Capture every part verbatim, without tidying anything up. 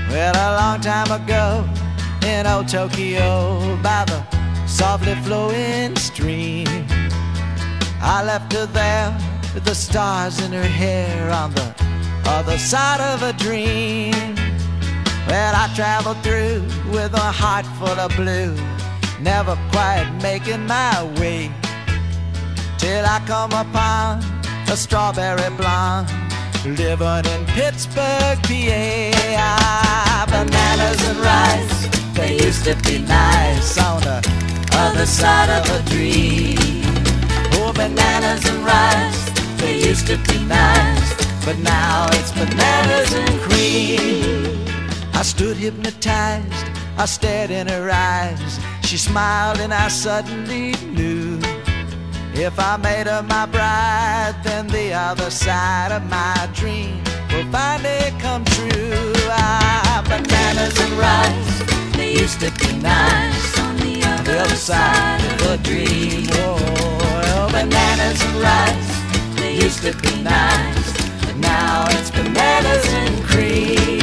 Well, a long time ago in old Tokyo, by the softly flowing stream, I left her there with the stars in her hair on the other side of a dream. Well, I traveled through with a heart full of blue, never quite making my way, till I come upon a strawberry blonde living in Pittsburgh, P A. Ah, bananas and rice, they used to be nice on the other side of a dream. Oh, bananas and rice, they used to be nice, but now it's bananas and cream. I stood hypnotized, I stared in her eyes. She smiled and I suddenly knew, if I made her my bride, then the other side of my dream will finally come true. Ah, bananas and rice, they used to be nice on the other, the other side of a dream. Oh, bananas and rice, they used to be nice, but now it's bananas and cream.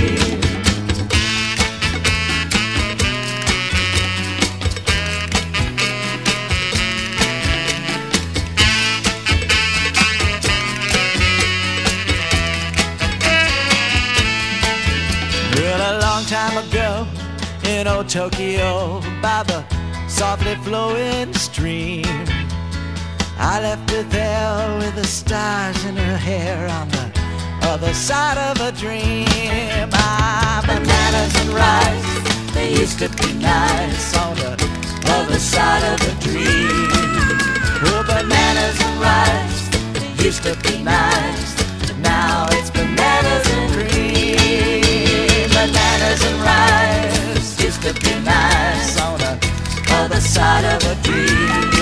Well, a long time ago in old Tokyo, by the softly flowing stream, I left her there with the stars in her hair on the other side of a dream. Ah, bananas and rice, they used to be nice on the other side of a dream. Oh, bananas and rice, they used to be nice, but now it's bananas and cream. Bananas and rice used to be nice on the other side of a dream.